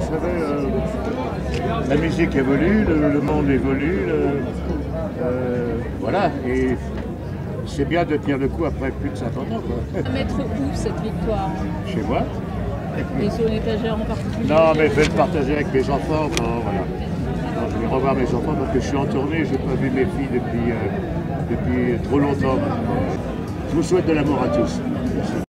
savez, la musique évolue, le monde évolue, voilà, et c'est bien de tenir le coup après plus de 50 ans, quoi. À mettre où cette victoire? Chez moi. Et sur une étagère en particulier? Non, mais je vais le partager avec mes enfants, voilà. Alors, je vais revoir mes enfants parce que je suis en tournée, je n'ai pas vu mes filles depuis trop longtemps. Je vous souhaite de l'amour à tous. Merci.